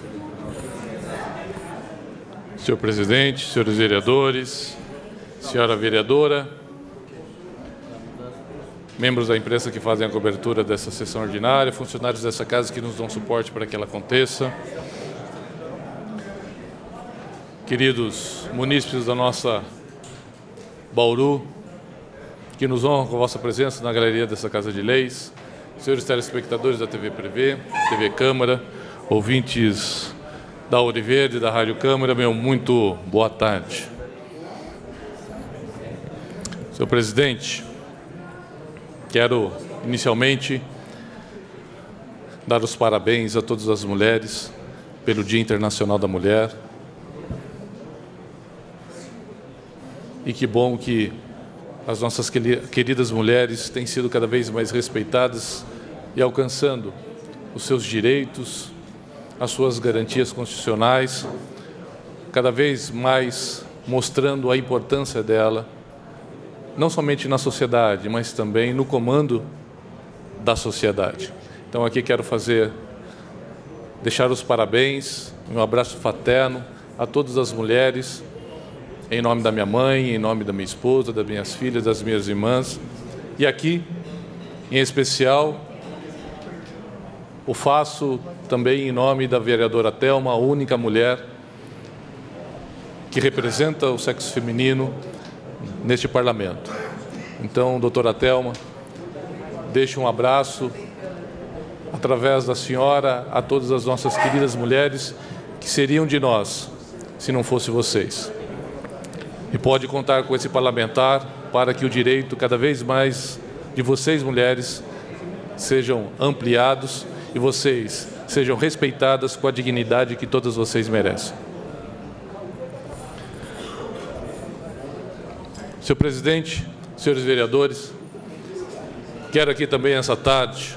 Senhor presidente, senhores vereadores, senhora vereadora, membros da imprensa que fazem a cobertura dessa sessão ordinária, funcionários dessa casa que nos dão suporte para que ela aconteça, queridos munícipes da nossa Bauru, que nos honram com a vossa presença na galeria dessa Casa de Leis, senhores telespectadores da TV Prevê, TV Câmara, ouvintes da Ouro Verde, da Rádio Câmara, meu muito boa tarde. Senhor presidente, quero inicialmente dar os parabéns a todas as mulheres pelo Dia Internacional da Mulher. E que bom que as nossas queridas mulheres têm sido cada vez mais respeitadas e alcançando os seus direitos, as suas garantias constitucionais, cada vez mais mostrando a importância dela, não somente na sociedade, mas também no comando da sociedade. Então aqui quero deixar os parabéns, um abraço fraterno a todas as mulheres, em nome da minha mãe, em nome da minha esposa, das minhas filhas, das minhas irmãs, e aqui, em especial, o faço também em nome da vereadora Thelma, a única mulher que representa o sexo feminino neste parlamento. Então, doutora Thelma, deixo um abraço, através da senhora, a todas as nossas queridas mulheres que seriam de nós, se não fosse vocês. E pode contar com esse parlamentar para que o direito cada vez mais de vocês, mulheres, sejam ampliados e vocês sejam respeitadas com a dignidade que todas vocês merecem. Senhor presidente, senhores vereadores, quero aqui também essa tarde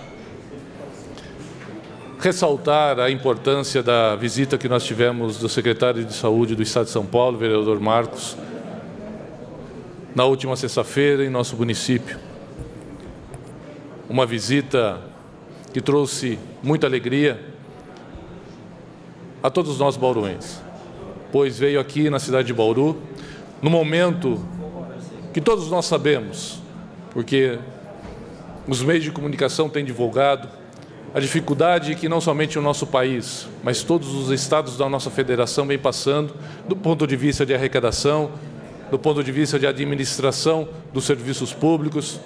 ressaltar a importância da visita que nós tivemos do secretário de Saúde do Estado de São Paulo, vereador Marcos, na última sexta-feira em nosso município. Uma visita que trouxe muita alegria a todos nós bauruenses, pois veio aqui na cidade de Bauru, no momento que todos nós sabemos, porque os meios de comunicação têm divulgado a dificuldade que não somente o nosso país, mas todos os estados da nossa federação vem passando do ponto de vista de arrecadação, do ponto de vista de administração dos serviços públicos,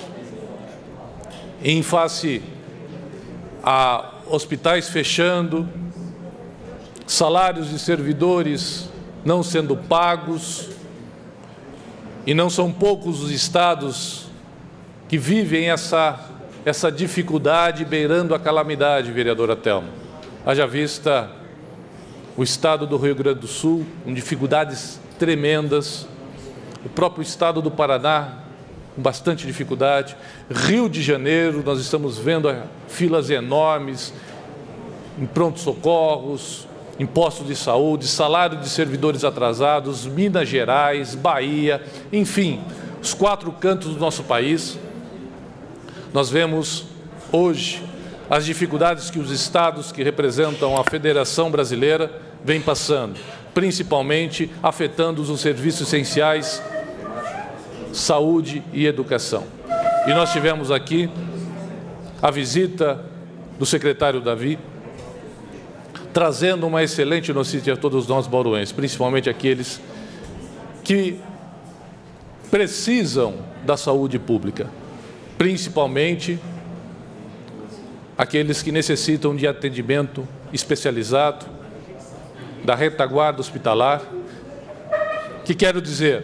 em face a hospitais fechando, salários de servidores não sendo pagos, e não são poucos os estados que vivem essa dificuldade beirando a calamidade, vereadora Thelma. Haja vista o estado do Rio Grande do Sul, com dificuldades tremendas, o próprio estado do Paraná, com bastante dificuldade, Rio de Janeiro, nós estamos vendo filas enormes em pronto-socorros, em postos de saúde, salário de servidores atrasados, Minas Gerais, Bahia, enfim, os 4 cantos do nosso país. Nós vemos hoje as dificuldades que os estados que representam a Federação Brasileira vêm passando, principalmente afetando os serviços essenciais, saúde e educação. E nós tivemos aqui a visita do secretário Davi, trazendo uma excelente notícia a todos nós bauruenses, principalmente aqueles que precisam da saúde pública, principalmente aqueles que necessitam de atendimento especializado, da retaguarda hospitalar, que quero dizer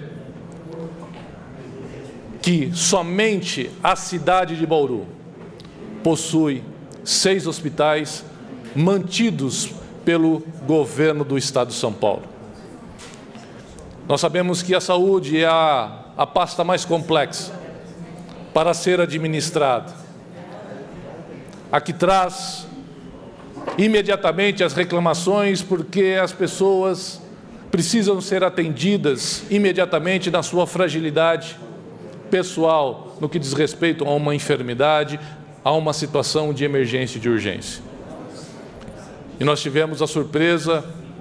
que somente a cidade de Bauru possui 6 hospitais mantidos pelo governo do Estado de São Paulo. Nós sabemos que a saúde é a pasta mais complexa para ser administrada. A que traz imediatamente as reclamações, porque as pessoas precisam ser atendidas imediatamente na sua fragilidade pessoal, no que diz respeito a uma enfermidade, a uma situação de emergência e de urgência. E nós tivemos a surpresa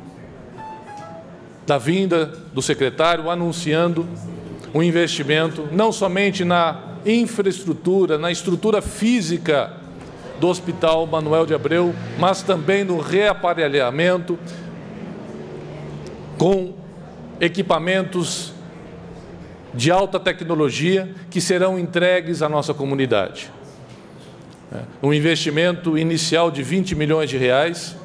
da vinda do secretário anunciando um investimento não somente na infraestrutura, na estrutura física do Hospital Manoel de Abreu, mas também no reaparelhamento com equipamentos de alta tecnologia que serão entregues à nossa comunidade. Um investimento inicial de 20 milhões de reais,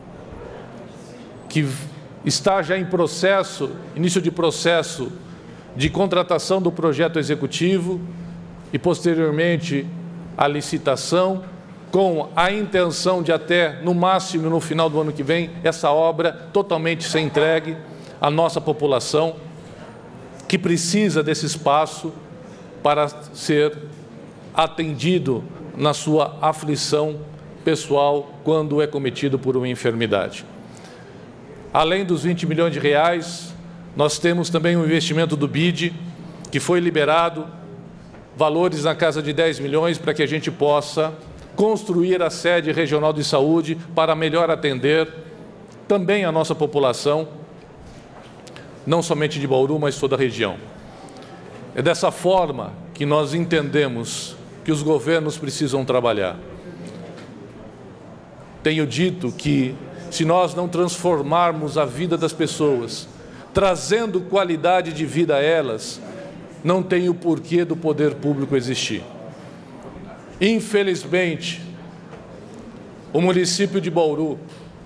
que está já em processo, início de processo de contratação do projeto executivo e, posteriormente, a licitação, com a intenção de até, no máximo, no final do ano que vem, essa obra totalmente ser entregue à nossa população, que precisa desse espaço para ser atendido na sua aflição pessoal quando é cometido por uma enfermidade. Além dos 20 milhões de reais, nós temos também um investimento do BID, que foi liberado, valores na casa de 10 milhões, para que a gente possa construir a sede regional de saúde para melhor atender também a nossa população, não somente de Bauru, mas toda a região. É dessa forma que nós entendemos que os governos precisam trabalhar. Tenho dito que, se nós não transformarmos a vida das pessoas, trazendo qualidade de vida a elas, não tem o porquê do poder público existir. Infelizmente, o município de Bauru,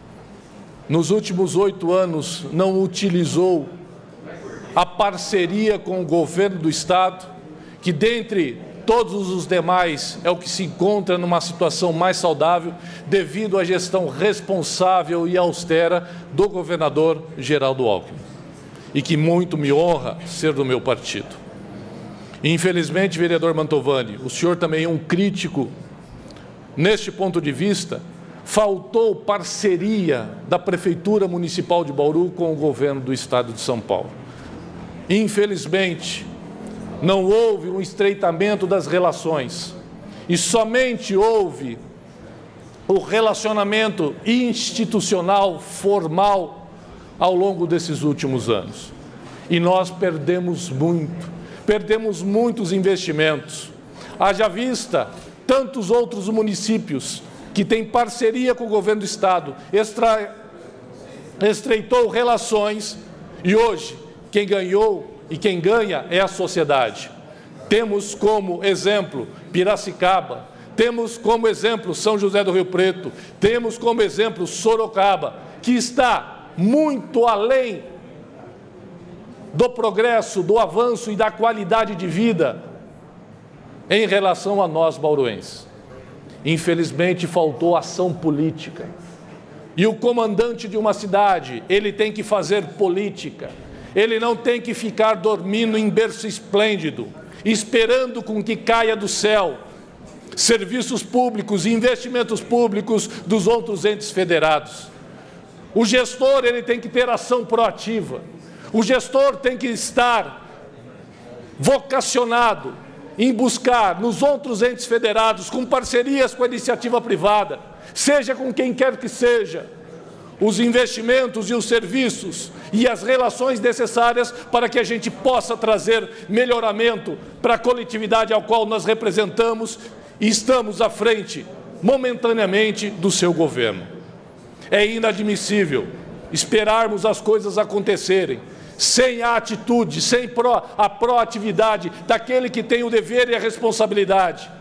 nos últimos 8 anos, não utilizou a parceria com o governo do Estado, que dentre todos os demais é o que se encontra numa situação mais saudável, devido à gestão responsável e austera do governador Geraldo Alckmin, e que muito me honra ser do meu partido. Infelizmente, vereador Mantovani, o senhor também é um crítico neste ponto de vista. Faltou parceria da Prefeitura Municipal de Bauru com o governo do Estado de São Paulo. Infelizmente, não houve um estreitamento das relações e somente houve o relacionamento institucional, formal, ao longo desses últimos anos. E nós perdemos muitos investimentos. Haja vista tantos outros municípios que têm parceria com o governo do Estado, estreitou relações e hoje quem ganhou e quem ganha é a sociedade. Temos como exemplo Piracicaba, temos como exemplo São José do Rio Preto, temos como exemplo Sorocaba, que está muito além do progresso, do avanço e da qualidade de vida em relação a nós bauruenses. Infelizmente, faltou ação política. E o comandante de uma cidade, ele tem que fazer política. Ele não tem que ficar dormindo em berço esplêndido, esperando com que caia do céu serviços públicos e investimentos públicos dos outros entes federados. O gestor, ele tem que ter ação proativa. O gestor tem que estar vocacionado em buscar nos outros entes federados, com parcerias com a iniciativa privada, seja com quem quer que seja, os investimentos e os serviços e as relações necessárias para que a gente possa trazer melhoramento para a coletividade ao qual nós representamos e estamos à frente, momentaneamente, do seu governo. É inadmissível esperarmos as coisas acontecerem sem a atitude, sem a proatividade daquele que tem o dever e a responsabilidade.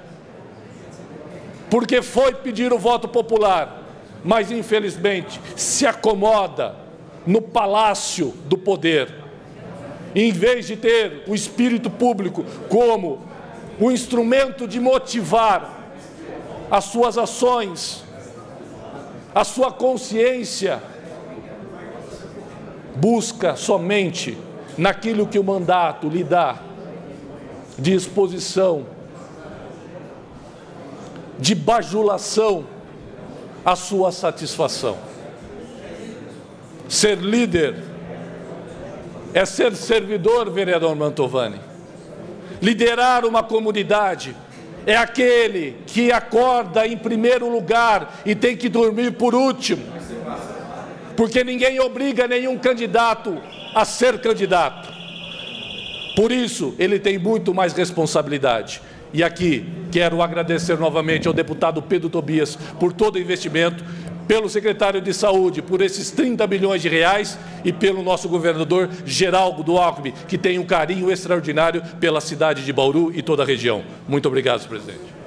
Porque foi pedir o voto popular, mas infelizmente se acomoda no palácio do poder. Em vez de ter o espírito público como o instrumento de motivar as suas ações, a sua consciência, busca somente naquilo que o mandato lhe dá de exposição, de bajulação, a sua satisfação. Ser líder é ser servidor, vereador Mantovani. Liderar uma comunidade é aquele que acorda em primeiro lugar e tem que dormir por último. porque ninguém obriga nenhum candidato a ser candidato. Por isso, ele tem muito mais responsabilidade. E aqui quero agradecer novamente ao deputado Pedro Tobias por todo o investimento, pelo secretário de Saúde, por esses 30 bilhões de reais e pelo nosso governador Geraldo Alckmin, que tem um carinho extraordinário pela cidade de Bauru e toda a região. Muito obrigado, presidente.